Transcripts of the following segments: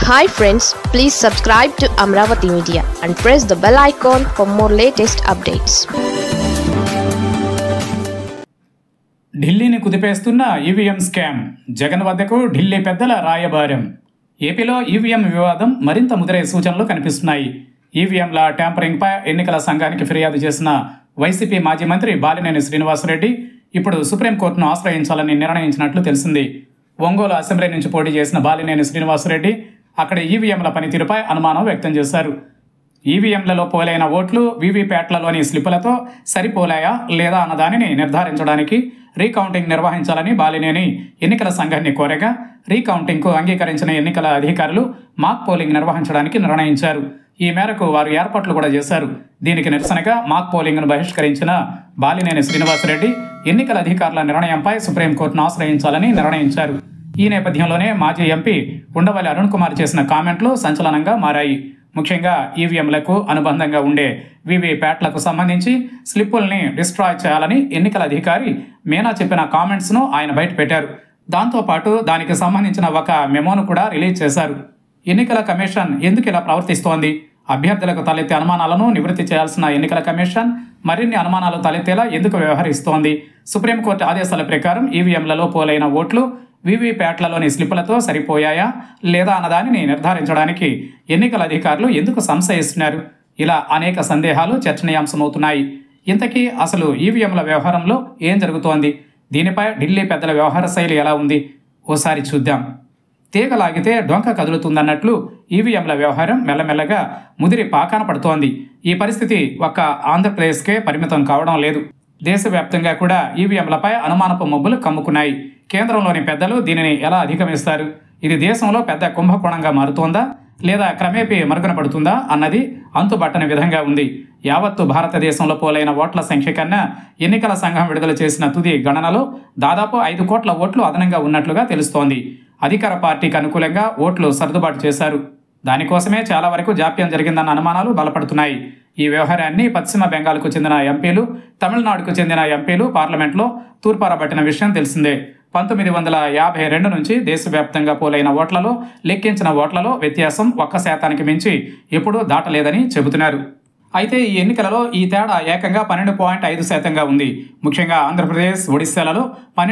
Hi friends, please subscribe to Amravati Media and press the bell icon for more latest updates. ఢిల్లీని కుదిపేస్తున్న EVM scam, Jagan వద్దకు ఢిల్లీ పెద్దల రాయబారం. ఏపీలో EVM వివాదం మరింత ముదిరే సూచనలు కనిపిస్తున్నాయి. ఈవీఎంల ట్యాంపరింగ్పై ఎన్నికల సంఘానికి ఫిర్యాదు చేసిన వైసీపీ మాజీ మంత్రి బాలినేని శ్రీనివాసరెడ్డి ఇప్పుడు సుప్రీంకోర్టును ఆశ్రయించాలని నిర్ణయించినట్లు తెలిసింది. ఒంగోలు అసెంబ్లీ నుంచి పోటీ చేసిన బాలినేని శ్రీనివాసరెడ్డి అక్కడ ఈవీఎంల పనితీరుపై అనుమానం వ్యక్తం చేశారు. ఈవీఎంలలో పోలైన ఓట్లు వీవీప్యాట్లలోని స్లిప్పులతో సరిపోలాయా లేదా అన్న దానిని నిర్ధారించడానికి రీకౌంటింగ్ నిర్వహించాలని బాలినేని ఎన్నికల సంఘాన్ని కోరగా, రీకౌంటింగ్కు అంగీకరించిన ఎన్నికల అధికారులు మాక్ పోలింగ్ నిర్వహించడానికి నిర్ణయించారు. ఈ మేరకు వారు ఏర్పాట్లు కూడా చేశారు. దీనికి నిరసనగా మాక్ పోలింగ్ను బహిష్కరించిన బాలినేని శ్రీనివాసరెడ్డి ఎన్నికల అధికారుల నిర్ణయంపై సుప్రీంకోర్టును ఆశ్రయించాలని నిర్ణయించారు. ఈ నేపథ్యంలోనే మాజీ ఎంపీ ఉండవల్లి అరుణ్ కుమార్ చేసిన కామెంట్లు సంచలనంగా మారాయి. ముఖ్యంగా ఈవీఎంలకు అనుబంధంగా ఉండే వీవీప్యాట్లకు సంబంధించి స్లిప్పుల్ని డిస్ట్రాయ్ చేయాలని ఎన్నికల అధికారి మీనా చెప్పిన కామెంట్స్ను ఆయన బయటపెట్టారు. దాంతోపాటు దానికి సంబంధించిన ఒక మెమోను కూడా రిలీజ్ చేశారు. ఎన్నికల కమిషన్ ఎందుకు ఇలా ప్రవర్తిస్తోంది? అభ్యర్థులకు తలెత్తే అనుమానాలను నివృత్తి చేయాల్సిన ఎన్నికల కమిషన్ మరిన్ని అనుమానాలు తలెత్తేలా ఎందుకు వ్యవహరిస్తోంది? సుప్రీంకోర్టు ఆదేశాల ప్రకారం ఈవీఎంలలో పోలైన ఓట్లు వీవీప్యాట్లలోని స్లిప్పులతో సరిపోయాయా లేదా అన్నదానిని నిర్ధారించడానికి ఎన్నికల అధికారులు ఎందుకు సంశయిస్తున్నారు? ఇలా అనేక సందేహాలు చర్చనీయాంశమవుతున్నాయి. ఇంతకీ అసలు ఈవీఎంల వ్యవహారంలో ఏం జరుగుతోంది? దీనిపై ఢిల్లీ పెద్దల వ్యవహార శైలి ఎలా ఉంది? ఓసారి చూద్దాం. తీగలాగితే డొంక కదులుతుందన్నట్లు ఈవీఎంల వ్యవహారం మెల్లమెల్లగా ముదిరి పాకాన పడుతోంది. ఈ పరిస్థితి ఒక్క ఆంధ్రప్రదేశ్కే పరిమితం కావడం లేదు. దేశవ్యాప్తంగా కూడా ఈవీఎంలపై అనుమానపు మబ్బులు కమ్ముకున్నాయి. కేంద్రంలోని పెద్దలు దీనిని ఎలా అధిగమిస్తారు? ఇది దేశంలో పెద్ద కుంభకోణంగా మారుతోందా లేదా క్రమేపీ మరుగున పడుతుందా అన్నది అంతుబట్టని విధంగా ఉంది. యావత్తు భారతదేశంలో పోలైన ఓట్ల సంఖ్య కన్నా ఎన్నికల సంఘం విడుదల చేసిన తుది గణనలో దాదాపు 5 కోట్ల ఓట్లు అదనంగా ఉన్నట్లుగా తెలుస్తోంది. అధికార పార్టీకి అనుకూలంగా ఓట్లు సర్దుబాటు చేశారు. దానికోసమే చాలా వరకు జాప్యం జరిగిందన్న అనుమానాలు బలపడుతున్నాయి. ఈ వ్యవహారాన్ని పశ్చిమ బెంగాల్కు చెందిన ఎంపీలు, తమిళనాడుకు చెందిన ఎంపీలు పార్లమెంట్లో తూర్పారబట్టిన విషయం తెలిసిందే. 1952 నుంచి దేశవ్యాప్తంగా పోలైన ఓట్లలో లెక్కించిన ఓట్లలో వ్యత్యాసం 1% మించి ఎప్పుడూ దాటలేదని చెబుతున్నారు. అయితే ఈ ఎన్నికలలో ఈ తేడా ఏకంగా 12.5%గా ఉంది. ముఖ్యంగా ఆంధ్రప్రదేశ్, ఒడిశాలలో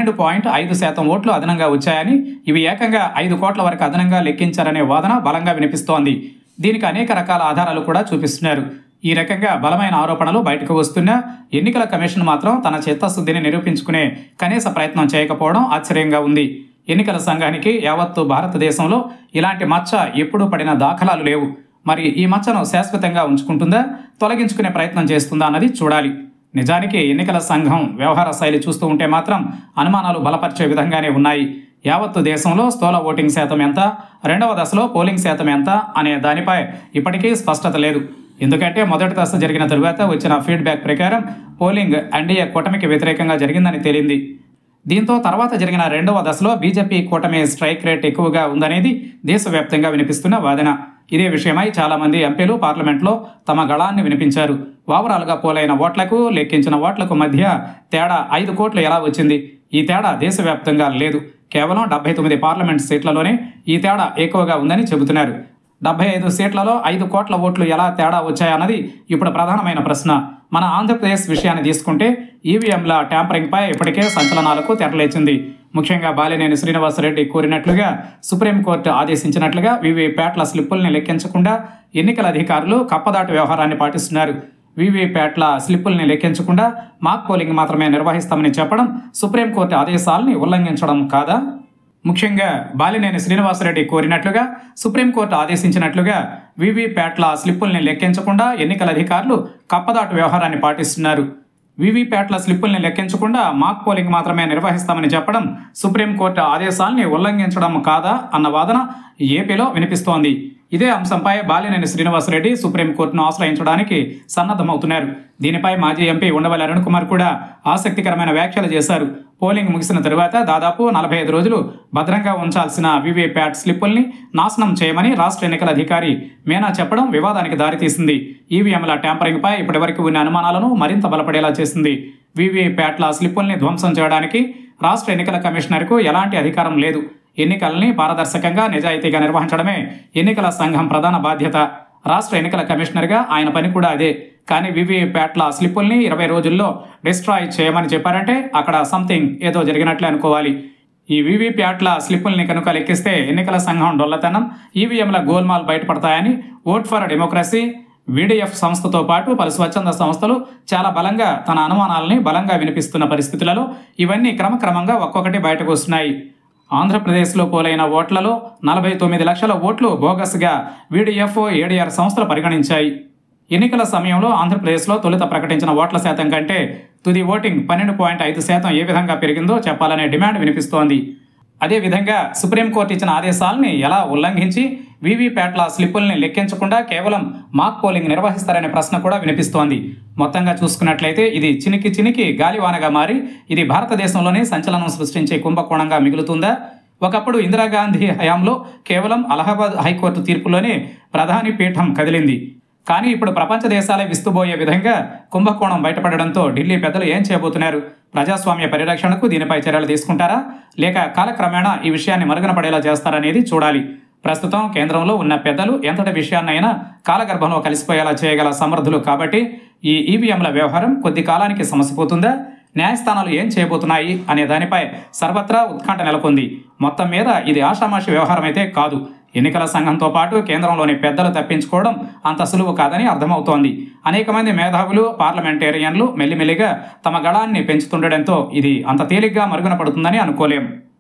12.5% ఓట్లు అదనంగా వచ్చాయని, ఇవి ఏకంగా 5 కోట్ల వరకు అదనంగా లెక్కించారనే వాదన బలంగా వినిపిస్తోంది. దీనికి అనేక రకాల ఆధారాలు కూడా చూపిస్తున్నారు. ఈ రకంగా బలమైన ఆరోపణలు బయటకు వస్తున్నా ఎన్నికల కమిషన్ మాత్రం తన చిత్తశుద్ధిని నిరూపించుకునే కనీస ప్రయత్నం చేయకపోవడం ఆశ్చర్యంగా ఉంది. ఎన్నికల సంఘానికి యావత్తు భారతదేశంలో ఇలాంటి మచ్చ ఎప్పుడూ పడిన దాఖలాలు లేవు. మరి ఈ మచ్చను శాశ్వతంగా ఉంచుకుంటుందా, తొలగించుకునే ప్రయత్నం చేస్తుందా అన్నది చూడాలి. నిజానికి ఎన్నికల సంఘం వ్యవహార శైలి చూస్తూ ఉంటే మాత్రం అనుమానాలు బలపరిచే విధంగానే ఉన్నాయి. యావత్తు దేశంలో స్థూల ఓటింగ్ శాతం ఎంత, రెండవ దశలో పోలింగ్ శాతం ఎంత అనే దానిపై ఇప్పటికీ స్పష్టత లేదు. ఎందుకంటే మొదటి దశ జరిగిన తరువాత వచ్చిన ఫీడ్బ్యాక్ ప్రకారం పోలింగ్ ఎన్డీఏ కూటమికి వ్యతిరేకంగా జరిగిందని తేలింది. దీంతో తర్వాత జరిగిన రెండవ దశలో బీజేపీ కూటమి స్ట్రైక్ రేట్ ఎక్కువగా ఉందనేది దేశవ్యాప్తంగా వినిపిస్తున్న వాదన. ఇదే విషయమై చాలామంది ఎంపీలు పార్లమెంట్లో తమ గళాన్ని వినిపించారు. ఓవరాల్గా పోలైన ఓట్లకు లెక్కించిన ఓట్లకు మధ్య తేడా 5 కోట్లు ఎలా వచ్చింది? ఈ తేడా దేశవ్యాప్తంగా లేదు. కేవలం 79 పార్లమెంట్ సీట్లలోనే ఈ తేడా ఎక్కువగా ఉందని చెబుతున్నారు. 75 సీట్లలో 5 కోట్ల ఓట్లు ఎలా తేడా వచ్చాయన్నది ఇప్పుడు ప్రధానమైన ప్రశ్న. మన ఆంధ్రప్రదేశ్ విషయాన్ని తీసుకుంటే ఈవీఎంల ట్యాంపరింగ్పై ఇప్పటికే సంచలనాలకు తెరలేచింది. ముఖ్యంగా బాలినేని శ్రీనివాసరెడ్డి కోరినట్లుగా, సుప్రీంకోర్టు ఆదేశించినట్లుగా వీవీప్యాట్ల స్లిప్పుల్ని లెక్కించకుండా ఎన్నికల అధికారులు కప్పదాటు వ్యవహారాన్ని పాటిస్తున్నారు. వీవీప్యాట్ల స్లిప్పుల్ని లెక్కించకుండా మాక్ పోలింగ్ మాత్రమే నిర్వహిస్తామని చెప్పడం సుప్రీంకోర్టు ఆదేశాలని ఉల్లంఘించడం కాదా? ముఖ్యంగా బాలినేని శ్రీనివాసరెడ్డి కోరినట్లుగా, సుప్రీంకోర్టు ఆదేశించినట్లుగా వీవీప్యాట్ల స్లిప్పుల్ని లెక్కించకుండా ఎన్నికల అధికారులు కప్పదాటు వ్యవహారాన్ని పాటిస్తున్నారు. వీవీప్యాట్ల స్లిప్పుల్ని లెక్కించకుండా మాక్ పోలింగ్ మాత్రమే నిర్వహిస్తామని చెప్పడం సుప్రీంకోర్టు ఆదేశాలని ఉల్లంఘించడం కాదా అన్న వాదన ఏపీలో వినిపిస్తోంది. ఇదే అంశంపై బాలినేని శ్రీనివాసరెడ్డి సుప్రీంకోర్టును ఆశ్రయించడానికి సన్నద్ధమవుతున్నారు. దీనిపై మాజీ ఎంపీ ఉండవల్లి అరుణ్ కుమార్ కూడా ఆసక్తికరమైన వ్యాఖ్యలు చేశారు. పోలింగ్ ముగిసిన తరువాత దాదాపు 45 రోజులు భద్రంగా ఉంచాల్సిన వీవీప్యాట్ స్లిప్పుల్ని నాశనం చేయమని రాష్ట్ర ఎన్నికల అధికారి మీనా చెప్పడం వివాదానికి దారితీసింది. ఈవీఎంల ట్యాంపరింగ్పై ఇప్పటివరకు ఉన్న అనుమానాలను మరింత బలపడేలా చేసింది. వీవీప్యాట్ల స్లిప్పుల్ని ధ్వంసం చేయడానికి రాష్ట్ర ఎన్నికల కమిషనర్కు ఎలాంటి అధికారం లేదు. ఎన్నికల్ని పారదర్శకంగా నిజాయితీగా నిర్వహించడమే ఎన్నికల సంఘం ప్రధాన బాధ్యత. రాష్ట్ర ఎన్నికల కమిషనర్గా ఆయన పని కూడా అదే. కానీ వీవీప్యాట్ల స్లిప్పుల్ని 20 రోజుల్లో డిస్ట్రాయ్ చేయమని చెప్పారంటే అక్కడ సంథింగ్ ఏదో జరిగినట్లే అనుకోవాలి. ఈ వీవీప్యాట్ల స్లిప్పుల్ని కనుక లెక్కిస్తే ఎన్నికల సంఘం డొల్లతనం, ఈవీఎంల గోల్మాల్ బయటపడతాయని ఓట్ ఫర్ డెమోక్రసీ, వీడీఎఫ్ సంస్థతో పాటు పలు స్వచ్ఛంద సంస్థలు చాలా బలంగా తన అనుమానాలని బలంగా వినిపిస్తున్న పరిస్థితులలో ఇవన్నీ క్రమక్రమంగా ఒక్కొక్కటి బయటకు వస్తున్నాయి. ఆంధ్రప్రదేశ్లో పోలైన ఓట్లలో 49 లక్షల ఓట్లు బోగస్గా వీడీఎఫ్, ఏడీఆర్ సంస్థలు పరిగణించాయి. ఎన్నికల సమయంలో ఆంధ్రప్రదేశ్లో తొలుత ప్రకటించిన ఓట్ల శాతం కంటే తుది ఓటింగ్ 12.5% ఏ విధంగా పెరిగిందో చెప్పాలనే డిమాండ్ వినిపిస్తోంది. అదేవిధంగా సుప్రీంకోర్టు ఇచ్చిన ఆదేశాలని ఎలా ఉల్లంఘించి వీవీప్యాట్ల స్లిప్పుల్ని లెక్కించకుండా కేవలం మాక్ పోలింగ్ నిర్వహిస్తారనే ప్రశ్న కూడా వినిపిస్తోంది. మొత్తంగా చూసుకున్నట్లయితే ఇది చినికి గాలివానగా మారి ఇది భారతదేశంలోనే సంచలనం సృష్టించే కుంభకోణంగా మిగులుతుందా? ఒకప్పుడు ఇందిరాగాంధీ హయాంలో కేవలం అలహాబాద్ హైకోర్టు తీర్పులోనే ప్రధాని పీఠం కదిలింది. కానీ ఇప్పుడు ప్రపంచ దేశాలే విస్తుబోయే విధంగా కుంభకోణం బయటపడడంతో ఢిల్లీ పెద్దలు ఏం చేయబోతున్నారు? ప్రజాస్వామ్య పరిరక్షణకు దీనిపై చర్యలు తీసుకుంటారా, లేక కాలక్రమేణా ఈ విషయాన్ని మరుగున పడేలా చేస్తారనేది చూడాలి. ప్రస్తుతం కేంద్రంలో ఉన్న పెద్దలు ఎంతటి విషయాన్నైనా కాలగర్భంలో కలిసిపోయేలా చేయగల సమర్థులు కాబట్టి ఈ ఈవీఎంల వ్యవహారం కొద్ది కాలానికి సమసిపోతుందా? న్యాయస్థానాలు ఏం చేయబోతున్నాయి అనే దానిపై సర్వత్రా ఉత్కంఠ నెలకొంది. మొత్తం మీద ఇది ఆషామాషి వ్యవహారం అయితే కాదు. ఎన్నికల సంఘంతో పాటు కేంద్రంలోని పెద్దలు తప్పించుకోవడం అంత సులువు కాదని అర్థమవుతోంది. అనేక మంది మేధావులు, పార్లమెంటేరియన్లు మెల్లిమెల్లిగా తమ గళాన్ని పెంచుతుండటంతో ఇది అంత తేలిగ్గా మరుగున పడుతుందని అనుకోలేం.